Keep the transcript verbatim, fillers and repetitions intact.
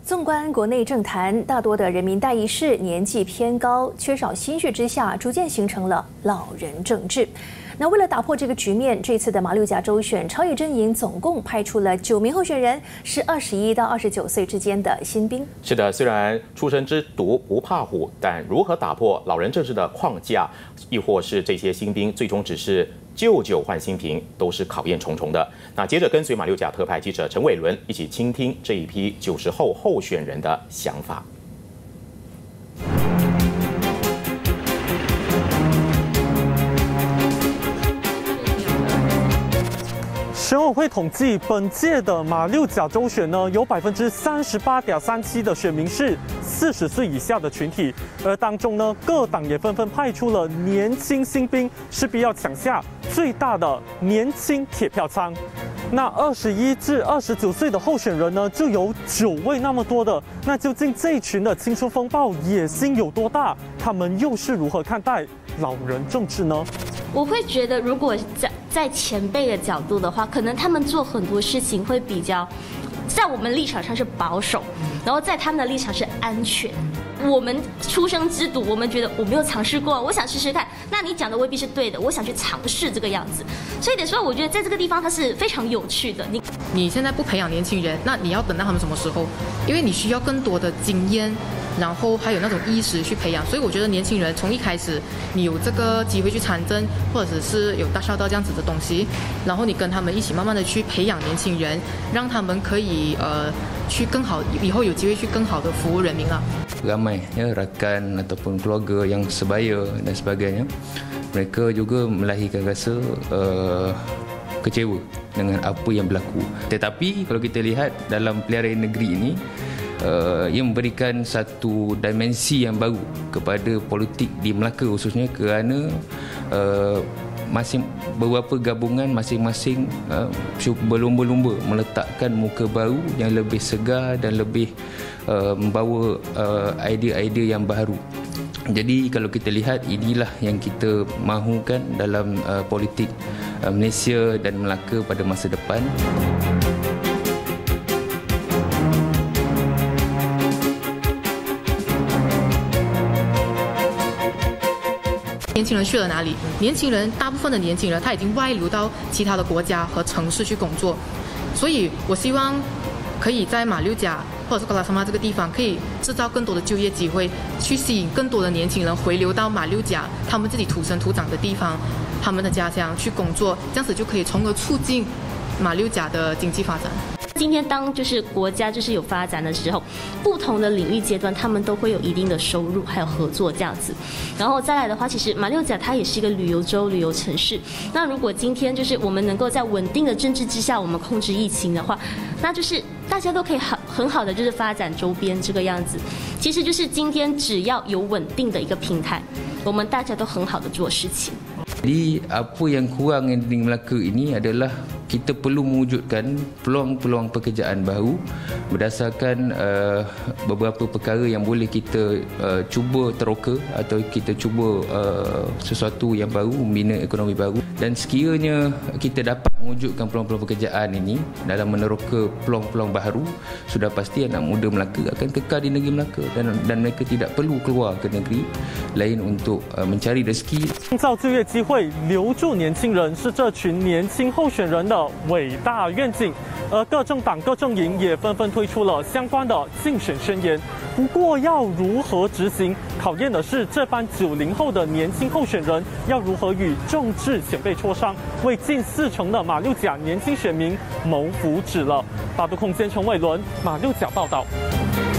纵观国内政坛，大多的人民代议士年纪偏高，缺少心血之下，逐渐形成了老人政治。那为了打破这个局面，这次的马六甲州选，朝野阵营总共派出了九名候选人，是二十一到二十九岁之间的新兵。 是的，虽然出生之犊不怕虎，但如何打破老人政治的框架，亦或是这些新兵最终只是旧酒换新瓶，都是考验重重的。那接着跟随马六甲特派记者陈伟伦一起倾听这一批九十后候选人的想法。 选委会统计，本届的马六甲州选呢，有百分之三十八点三七的选民是四十岁以下的群体，而当中呢，各党也纷纷派出了年轻新兵，势必要抢下最大的年轻铁票仓。那二十一至二十九岁的候选人呢，就有九位那么多的。那究竟这一群的青春风暴野心有多大？他们又是如何看待老人政治呢？ 我会觉得，如果在在前辈的角度的话，可能他们做很多事情会比较，在我们立场上是保守，然后在他们的立场是安全。我们出生之犊，我们觉得我没有尝试过，我想试试看。那你讲的未必是对的，我想去尝试这个样子。所以得说，我觉得在这个地方它是非常有趣的。你你现在不培养年轻人，那你要等到他们什么时候？因为你需要更多的经验。然后还有那种意识去培养，所以我觉得年轻人从一开始你有这个机会去参政，或者是有大校道这样子的东西，然后你跟他们一起慢慢的去培养年轻人，让他们可以呃去更好，以后有机会去更好的服务人民啊。 Ramai ya rakan ataupun keluarga yang sebaya dan sebagainya, mereka juga melahirkan rasa uh, kecewa dengan apa yang berlaku. Tetapi kalau kita lihat dalam pilihan negeri ini, Uh, ia memberikan satu dimensi yang baru kepada politik di Melaka khususnya kerana uh, masing beberapa gabungan masing-masing uh, berlumba-lumba meletakkan muka baru yang lebih segar dan lebih uh, membawa uh, idea-idea yang baru. Jadi kalau kita lihat, inilah yang kita mahukan dalam uh, politik uh, Malaysia dan Melaka pada masa depan. 年轻人去了哪里？年轻人大部分的年轻人他已经外流到其他的国家和城市去工作，所以我希望可以在马六甲或者是瓜拉沙玛这个地方，可以制造更多的就业机会，去吸引更多的年轻人回流到马六甲他们自己土生土长的地方，他们的家乡去工作，这样子就可以从而促进马六甲的经济发展。 今天当就是国家就是有发展的时候，不同的领域阶段，他们都会有一定的收入，还有合作这样子。然后再来的话，其实马六甲它也是一个旅游州、旅游城市。那如果今天就是我们能够在稳定的政治之下，我们控制疫情的话，那就是大家都可以很很好的就是发展周边这个样子。其实就是今天只要有稳定的一个平台，我们大家都很好的做事情。 Jadi apa yang kurang di Melaka ini adalah kita perlu mewujudkan peluang-peluang pekerjaan baru berdasarkan uh, beberapa perkara yang boleh kita uh, cuba teroka atau kita cuba uh, sesuatu yang baru, membina ekonomi baru. Dan sekiranya kita dapat mewujudkan peluang-peluang pekerjaan ini dalam meneroka peluang-peluang baru, sudah pasti anak muda Melaka akan kekal di negeri Melaka dan dan mereka tidak perlu keluar ke negeri lain untuk uh, mencari rezeki. 创造就业机会，留住年轻人是这群年轻候选人的伟大愿景，而各政党各阵营也纷纷推出了相关的竞选宣言。不过，要如何执行，考验的是这班九零后的年轻候选人要如何与政治前辈磋商，为近四成的马六甲年轻选民谋福祉了。八度空间陈伟伦，马六甲报道。